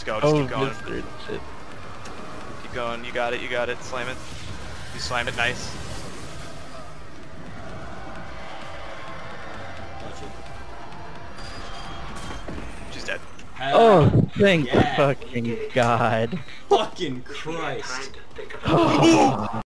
go. Just keep going. Shit. Keep going. You got it. You got it. Slam it. You slam it. Nice. She's dead. Oh, thank fucking God. Fucking Christ.